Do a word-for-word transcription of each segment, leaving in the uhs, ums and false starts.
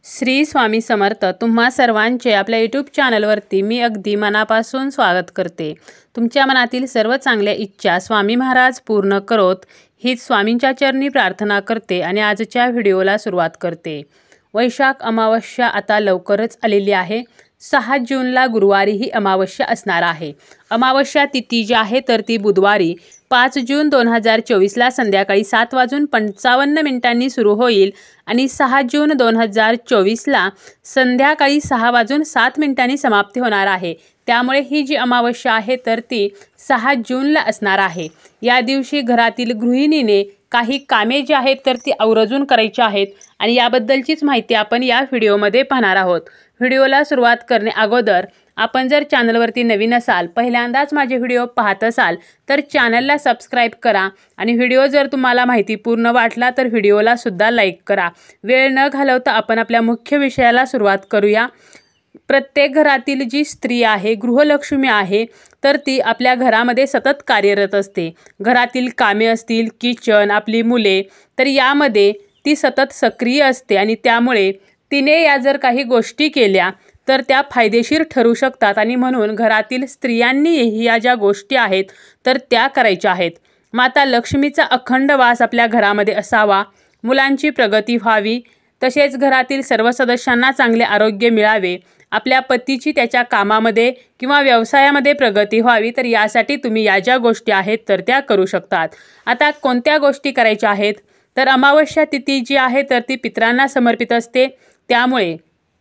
श्री स्वामी समर्थ. तुम्हा सर्वांचे आपल्या यूट्यूब चॅनलवरती मी अगदी मनापासून स्वागत करते. तुमच्या मनातील सर्व चांगल्या इच्छा स्वामी महाराज पूर्ण करोत हीच स्वामींच्या चरणी प्रार्थना करते आणि आजच्या व्हिडिओला सुरुवात करते. वैशाख अमावस्या आता लवकरच आलेली आहे. सहा जूनला गुरुवारी ही अमावस्या असणार आहे. अमावस्या तिथी जी आहे तर ती बुधवारी पाच जून दोन हजार चोवीसला संध्याकाळी सात वाजून पंचावन्न मिनिटांनी सुरू होईल आणि सहा जून दोन हजार चोवीसला संध्याकाळी सहा वाजून सात मिनिटांनी समाप्ती होणार आहे. त्यामुळे ही जी अमावस्या आहे तर ती सहा जूनला असणार आहे. या दिवशी घरातील गृहिणीने काही कामे जी आहेत तर ती आवर्जून करायची आहेत आणि याबद्दलचीच माहिती आपण या व्हिडिओमध्ये पाहणार आहोत. व्हिडिओला सुरुवात करणे अगोदर आपण जर चॅनलवरती नवीन असाल, पहिल्यांदाच माझे व्हिडिओ पाहत असाल तर चॅनलला सबस्क्राईब करा आणि व्हिडिओ जर तुम्हाला माहिती पूर्ण वाटला तर व्हिडिओला सुद्धा लाईक करा. वेळ न घालवता आपण आपल्या मुख्य विषयाला सुरुवात करूया. प्रत्येक घरातील जी स्त्री आहे, गृहलक्ष्मी आहे, तर ती आपल्या घरामध्ये सतत कार्यरत असते. घरातील कामे असतील, किचन, आपली मुले, तर यामध्ये ती सतत सक्रिय असते आणि त्यामुळे तिने या जर काही गोष्टी केल्या तर त्या फायदेशीर ठरू शकतात आणि म्हणून घरातील स्त्रियांनी या ज्या गोष्टी आहेत तर त्या करायच्या आहेत. माता लक्ष्मीचा अखंड वास आपल्या घरामध्ये असावा, मुलांची प्रगती व्हावी, तसेच घरातील सर्व सदस्यांना चांगले आरोग्य मिळावे, आपल्या पतीची त्याच्या कामामध्ये किंवा व्यवसायामध्ये प्रगती व्हावी, तर यासाठी तुम्ही या ज्या गोष्टी आहेत तर त्या करू शकतात. आता कोणत्या गोष्टी करायच्या आहेत तर अमावस्या तिथी जी आहे तर ती पितरांना समर्पित असते. त्यामुळे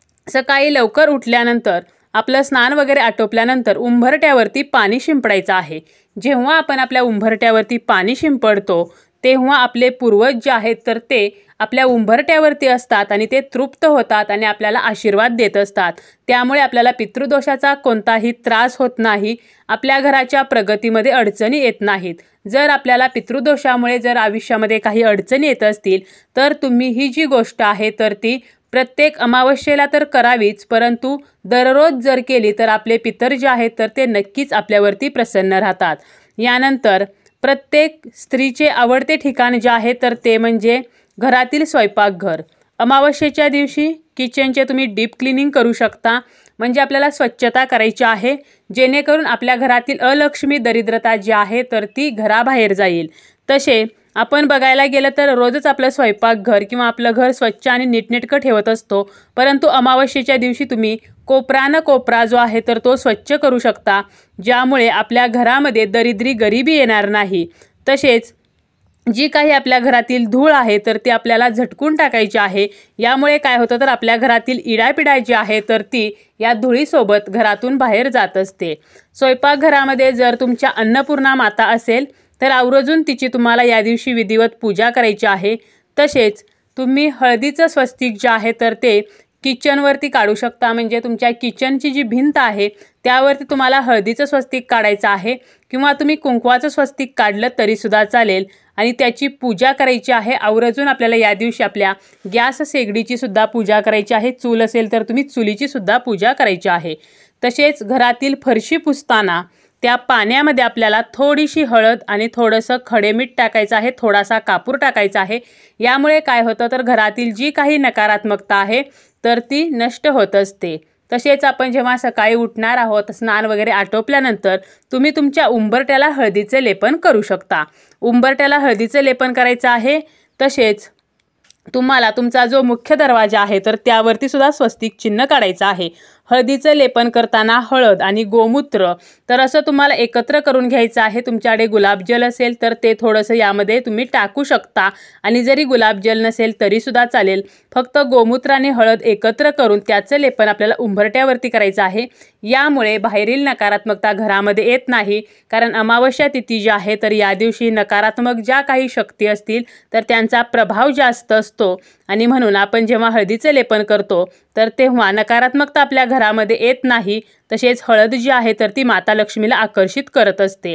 सकाळी लवकर उठल्यानंतर आपलं स्नान वगैरे आटोपल्यानंतर उंबरट्यावरती पाणी शिंपडायचं आहे. जेव्हा आपण आपल्या उंबरट्यावरती पाणी शिंपडतो तेव्हा आपले पूर्वज जे आहेत तर ते आपल्या उंबरट्यावरती असतात आणि ते तृप्त होतात आणि आपल्याला आशीर्वाद देत असतात. त्यामुळे आपल्याला पितृदोषाचा कोणताही त्रास होत नाही, आपल्या घराच्या प्रगतीमध्ये अडचणी येत नाहीत. जर आपल्याला पितृदोषामुळे जर आयुष्यामध्ये काही अडचणी येत असतील तर तुम्ही ही जी गोष्ट आहे तर ती प्रत्येक अमावस्येला तर करावीच, परंतु दररोज जर केली तर आपले पितर जे आहेत तर ते नक्कीच आपल्यावरती प्रसन्न राहतात. यानंतर प्रत्येक स्त्रीचे आवडते ठिकाण जे आहे तर ते म्हणजे घरातील स्वयंपाकघर. अमावस्येच्या दिवशी किचनचे तुम्ही डीप क्लिनिंग करू शकता, म्हणजे आपल्याला स्वच्छता करायची आहे जेणेकरून आपल्या घरातील अलक्ष्मी दरिद्रता जी आहे तर ती घराबाहेर जाईल. तसे आपण बघायला गेलं तर रोजच आपलं स्वयंपाकघर किंवा आपलं घर स्वच्छ आणि नीटनेटकं ठेवत असतो, परंतु अमावस्येच्या दिवशी तुम्ही कोपरा न कोपरा जो आहे तर तो स्वच्छ करू शकता, ज्यामुळे आपल्या घरामध्ये दरिद्री गरिबी येणार नाही. तसेच जी काही आपल्या घरातील धूळ आहे तर ती आपल्याला झटकून टाकायची आहे. यामुळे काय होतं तर आपल्या घरातील इडापिडा जी आहे तर ती या धुळीसोबत घरातून बाहेर जात असते. स्वयंपाकघरामध्ये जर तुमच्या अन्नपूर्णा माता असेल तर आवर्जून तिची तुम्हाला या दिवशी विधिवत पूजा करायची आहे. तसेच तुम्ही हळदीचं स्वस्तिक जे आहे तर ते किचनवरती काढू शकता, म्हणजे तुमच्या किचनची जी भिंत आहे त्यावरती तुम्हाला हळदीचं स्वस्तिक काढायचं आहे किंवा तुम्ही कुंकवाचं स्वस्तिक काढलं तरीसुद्धा चालेल आणि त्याची पूजा करायची आहे. आवर्जून आपल्याला या दिवशी आपल्या गॅस शेगडीची सुद्धा पूजा करायची आहे. चूल असेल तर तुम्ही चुलीची सुद्धा पूजा करायची आहे. तसेच घरातील फरशी पुसताना त्या पाण्यामध्ये आपल्याला थोडीशी हळद आणि थोडंसं खडे मीठ टाकायचं आहे, थोडासा कापूर टाकायचा आहे. यामुळे काय होतं तर घरातील जी काही नकारात्मकता आहे तर ती नष्ट होत असते. तसेच आपण जेव्हा सकाळी उठणार आहोत, स्नान वगैरे आटोपल्यानंतर तुम्ही तुमच्या उंबरट्याला हळदीचे लेपन करू शकता. उंबरट्याला हळदीचे लेपन करायचं आहे. तसेच तुम्हाला तुमचा जो मुख्य दरवाजा आहे तर त्यावरती सुद्धा स्वस्तिक चिन्ह काढायचं आहे. हळदीचं लेपन करताना हळद आणि गोमूत्र तर असं तुम्हाला एकत्र करून घ्यायचं आहे. तुमच्याकडे गुलाबजल असेल तर ते थोडंसं यामध्ये तुम्ही टाकू शकता आणि जरी गुलाबजल नसेल तरीसुद्धा चालेल. फक्त गोमूत्र आणि हळद एकत्र करून त्याचं लेपन आपल्याला उंबरट्यावरती करायचं आहे. यामुळे बाहेरील नकारात्मकता घरामध्ये येत नाही, कारण अमावस्या तिथी जी आहे तर या दिवशी नकारात्मक ज्या काही शक्ती असतील तर त्यांचा प्रभाव जास्त असतो आणि म्हणून आपण जेव्हा हळदीचे लेपन करतो तर तेव्हा नकारात्मकता आपल्या घरामध्ये येत नाही. तसेच हळद जी आहे तर ती माता लक्ष्मीला आकर्षित करत असते.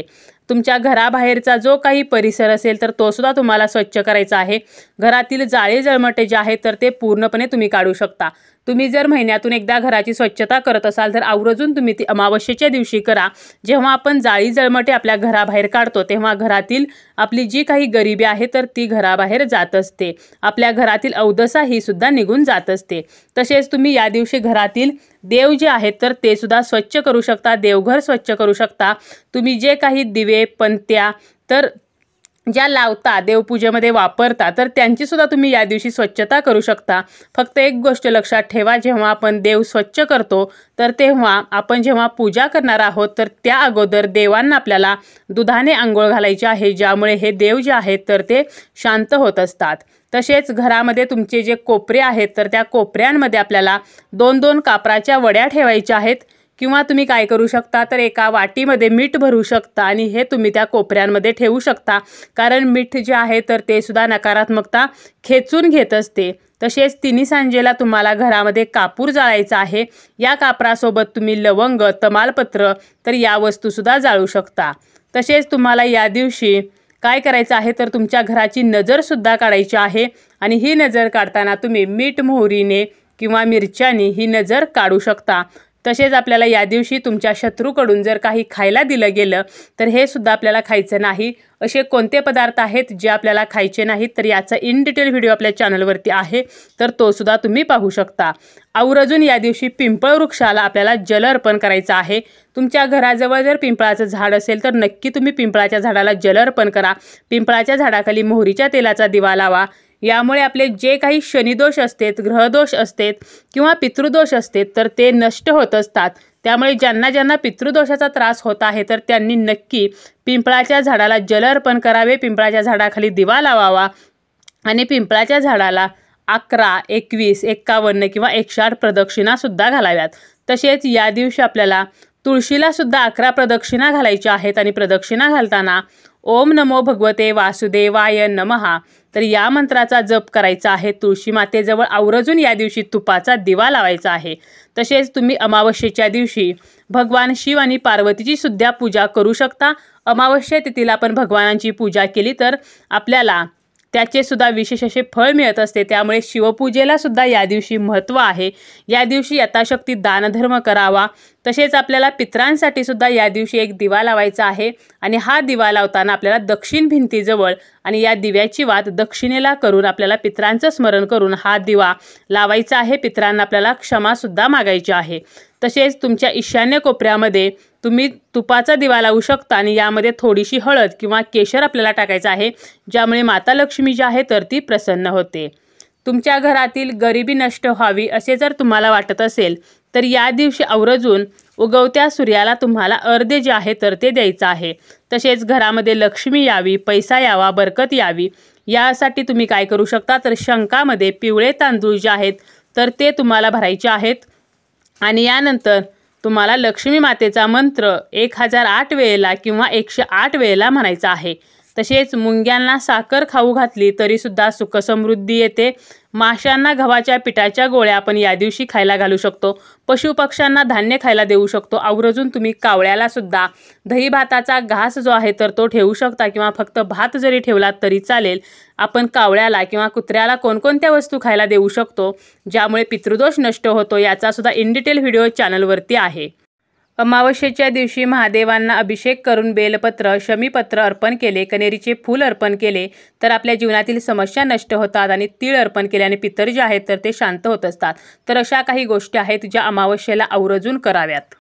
तुमच्या घराबाहेरचा जो काही परिसर असेल तर तो सुद्धा तुम्हाला स्वच्छ करायचा आहे। घरातील जाळे जळमटे जे आहेत तर ते पूर्णपणे तुम्ही काढू शकता। तुम्ही जर महिन्यातून एकदा घराची स्वच्छता करत असाल तर आवर्जून तुम्ही ती अमावस्येच्या दिवशी करा। जेव्हा आपण जाळी जळमटे आपल्या घराबाहेर काढतो तेव्हा घरातील आपली जी काही गरिबी आहे तर ती घराबाहेर जात असते। आपल्या घरातील अवदसा ही सुद्धा निघून जात असते। तसेच तुम्ही या दिवशी घरातील देव जे आहेत तर ते सुद्धा स्वच्छ करू शकता, देवघर स्वच्छ करू शकता। तुम्ही जे काही दिवे पंत्या तर ज्या लावता देवपूजेमध्ये वापरता तर त्यांची सुद्धा तुम्ही या दिवशी स्वच्छता करू शकता। फक्त एक गोष्ट लक्षात ठेवा, जेव्हा आपण देव स्वच्छ करतो तर तेव्हा आपण जेव्हा पूजा करणार आहोत तर त्या अगोदर देवांना आपल्याला दुधाने आंघोळ घालायची आहे, ज्यामुळे हे देव जे आहेत तर ते शांत होत असतात। तसेच घरामध्ये तुमचे जे कोपरे आहेत तर त्या कोपऱ्यांमध्ये आपल्याला दोन दोन कापराच्या वड्या ठेवायच्या आहेत, किंवा तुम्ही काय करू शकता तर एका वाटीमध्ये मीठ भरू शकता आणि हे तुम्ही त्या कोपऱ्यांमध्ये ठेवू शकता, कारण मीठ जे आहे तर ते सुद्धा नकारात्मकता खेचून घेत असते। तसेच तिन्ही सांजेला तुम्हाला घरामध्ये कापूर जाळायचा आहे। या कापरासोबत तुम्ही लवंग, तमालपत्र तर या वस्तू सुद्धा जाळू शकता। तसेच तुम्हाला या दिवशी काय करायचं आहे तर तुमच्या घराची नजर सुद्धा काढायची आहे, आणि ही नजर काढताना तुम्ही मीठ मोहरीने किंवा मिरच्याने ही नजर काढू शकता। तसेच आपल्याला या दिवशी तुमच्या शत्रूकडून जर काही खायला दिलं गेलं तर हे सुद्धा आपल्याला खायचं नाही। असे कोणते पदार्थ आहेत जे आपल्याला खायचे नाहीत तर याचा इन डिटेल व्हिडिओ आपल्या चॅनलवरती आहे, तर तो सुद्धा तुम्ही पाहू शकता। आवर्जून या दिवशी पिंपळ वृक्षाला आपल्याला जल अर्पण करायचं आहे। तुमच्या घराजवळ जर पिंपळाचं झाड असेल तर नक्की तुम्ही पिंपळाच्या झाडाला जल अर्पण करा। पिंपळाच्या झाडाखाली मोहरीच्या तेलाचा दिवा लावा। यामुळे आपले जे काही शनिदोष असतात, ग्रहदोष असतात किंवा पितृदोष असतात तर ते नष्ट होत असतात। त्यामुळे ज्यांना ज्यांना पितृदोषाचा त्रास होत आहे तर त्यांनी नक्की पिंपळाच्या झाडाला जल अर्पण करावे, पिंपळाच्या झाडाखाली दिवा लावावा आणि पिंपळाच्या झाडाला अकरा, एकवीस, एक्कावन्न किंवा एकशे आठ प्रदक्षिणा सुद्धा घालाव्यात। तसेच या दिवशी आपल्याला तुळशीला सुद्धा अकरा प्रदक्षिणा घालायच्या आहेत, आणि प्रदक्षिणा घालताना ओम नमो भगवते वासुदेवाय नमः तर या मंत्राचा जप करायचा आहे। तुळशी मातेजवळ आवर्जून या दिवशी तुपाचा दिवा लावायचा आहे। तसेच तुम्ही अमावस्येच्या दिवशी भगवान शिव आणि पार्वतीची सुद्धा पूजा करू शकता। अमावस्या तिथीला आपण भगवानांची पूजा केली तर आपल्याला त्याचे सुद्धा विशेष असे फळ मिळत असते। त्यामुळे शिवपूजेला सुद्धा या दिवशी महत्त्व आहे। या दिवशी यथाशक्ती दानधर्म करावा। तसेच आपल्याला पितरांसाठी सुद्धा या दिवशी एक दिवा लावायचा आहे, आणि हा दिवा लावताना आपल्याला दक्षिण भिंतीजवळ आणि या दिव्याची वात दक्षिणेला करून आपल्याला पितरांचं स्मरण करून हा दिवा लावायचा आहे। पितरांना आपल्याला क्षमा सुद्धा मागायची आहे। तसेच तुमच्या ईशान्य कोपऱ्यामध्ये तुम्ही तुपाचा दिवा लावू शकता, आणि यामध्ये थोडीशी हळद किंवा केशर आपल्याला टाकायचं आहे, ज्यामुळे माता लक्ष्मी जी आहे तर ती प्रसन्न होते। तुमच्या घरातील गरिबी नष्ट व्हावी असे जर तुम्हाला वाटत असेल तर या दिवशी आवर्जून उगवत्या सूर्याला तुम्हाला अर्धे जे आहे तर ते द्यायचं आहे। तसेच घरामध्ये लक्ष्मी यावी, पैसा यावा, बरकत यावी यासाठी तुम्ही काय करू शकता तर शंखामध्ये पिवळे तांदूळ जे आहेत तर ते तुम्हाला भरायचे आहेत, आणि यानंतर तुम्हाला लक्ष्मी मातेचा मंत्र एक हजार आठ वेळेला किंवा एकशे आठ वेळेला म्हणायचा आहे। तसेच मुंग्यांना साखर खाऊ घातली तरी सुद्धा सुखसमृद्धी येते। माशांना गव्हाच्या पिठाच्या गोळ्या आपण या दिवशी खायला घालू शकतो। पशुपक्ष्यांना धान्य खायला देऊ शकतो। आवर्जून तुम्ही कावळ्याला सुद्धा दही भाताचा घास जो आहे तर तो ठेवू शकता, किंवा फक्त भात जरी ठेवला तरी चालेल। आपण कावळ्याला किंवा कुत्र्याला कोणकोणत्या वस्तू खायला देऊ शकतो ज्यामुळे पितृदोष नष्ट होतो याचा सुद्धा इन डिटेल व्हिडिओ चॅनलवरती आहे। अमावस्येच्या दिवशी महादेवांना अभिषेक करून बेलपत्र, शमीपत्र अर्पण केले, कनेरीचे फूल अर्पण केले तर आपल्या जीवनातील समस्या नष्ट होतात, आणि तीळ अर्पण केल्याने पितर जे आहेत तर ते शांत होत असतात। तर अशा काही गोष्टी आहेत ज्या अमावस्येला आवर्जून कराव्यात।